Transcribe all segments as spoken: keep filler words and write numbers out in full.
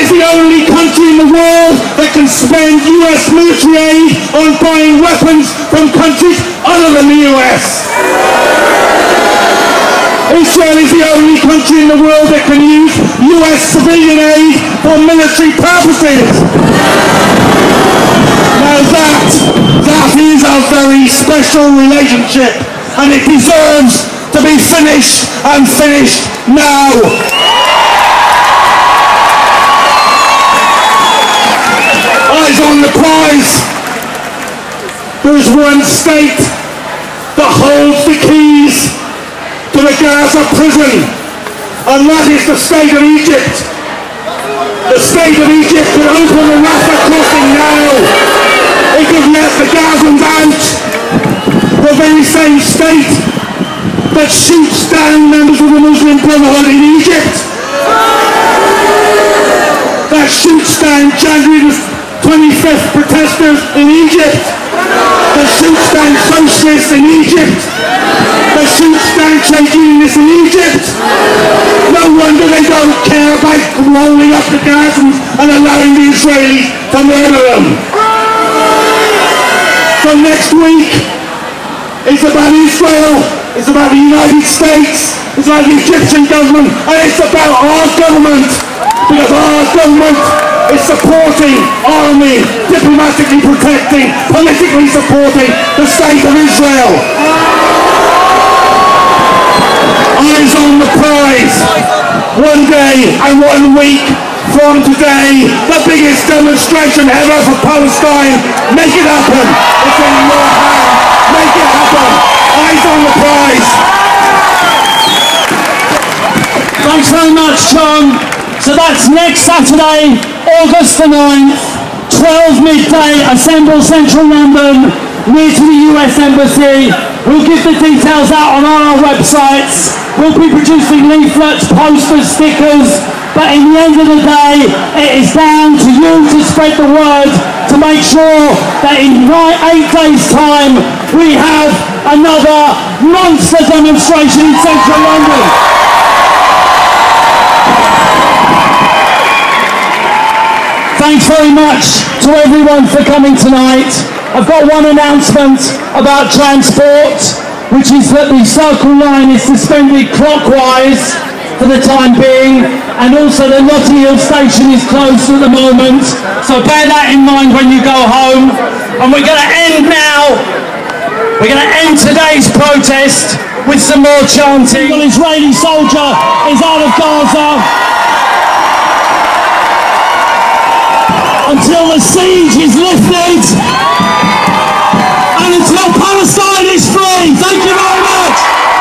is the only country in the world that can spend U S military aid on buying weapons from countries other than the U S. Israel is the only country in the world that can use U S civilian aid for military purposes. Now that, that is a very special relationship, and it deserves to be finished, and finished now. Eyes on the prize. There is one state that holds the keys to the Gaza prison, and that is the state of Egypt. The state of Egypt could open the Rafah crossing now. It could let the Gazans out. The very same state that shoots down members of the Muslim Brotherhood in Egypt, that shoots down January the twenty-fifth protesters in Egypt, that shoots down socialists in Egypt, that shoots down trade unionists in Egypt. No wonder they don't care about rolling up the Gazans and allowing the Israelis to murder them. So next week, it's about Israel, it's about the United States, it's about the Egyptian government, and it's about our government, because our government is supporting, arming, diplomatically protecting, politically supporting the state of Israel. Eyes on the prize. One day and one week from today, the biggest demonstration ever for Palestine. Make it happen. It's in your hands. Make it happen. Eyes on the prize. Thanks very much, John. So that's next Saturday, August the ninth, twelve midday, assemble Central London, near to the U S Embassy. We'll give the details out on our websites. We'll be producing leaflets, posters, stickers, but in the end of the day, it is down to you to spread the word, to make sure that in eight days' time, we have another monster demonstration in Central London. Thanks very much to everyone for coming tonight. I've got one announcement about transport, which is that the Circle Line is suspended clockwise for the time being, and also the Notting Hill station is closed at the moment, so bear that in mind when you go home. And we're going to end now, we're going to end today's protest with some more chanting. An Israeli soldier is out of Gaza until the siege is lifted and until Palestine is free. Thank you very much.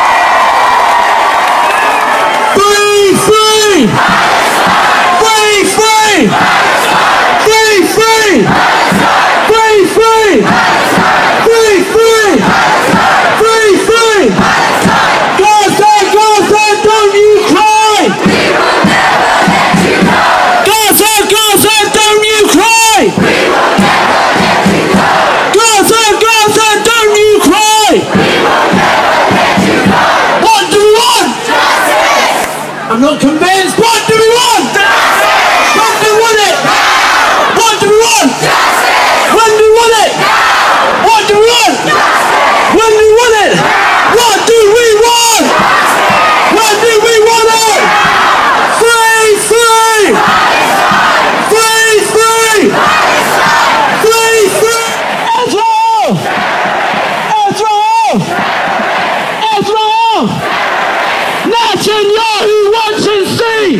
Free, free! Free, free! Free, free! Free, free! Free, free! Free, free! Gaza, Gaza, don't you cry! We will never let you go! Gaza, Gaza, don't you cry! We will never let you go! Gaza, Gaza, don't you cry! We will never let you go! What do we want? Justice! I'm not convinced. What do we want? Justice! When do we want it? Now! What do we want? Justice! When do we want it? Now! What do we want? Justice! When do we want it? Now! What do we want? Justice! When do we want it? Now! Free, free! Free, free! Free, free! Israel! Israel! Israel! Netanyahu wants to see!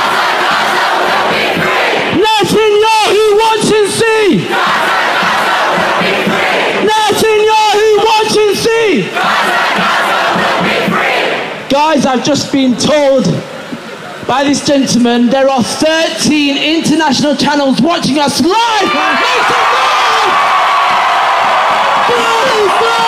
Netanyahu wants to see! Netanyahu wants to see! Guys, I've just been told by this gentleman there are thirteen international channels watching us live! Make some noise! Free, free!